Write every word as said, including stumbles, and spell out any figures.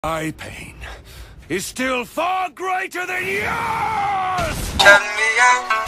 My pain is still far greater than yours! Turn me out.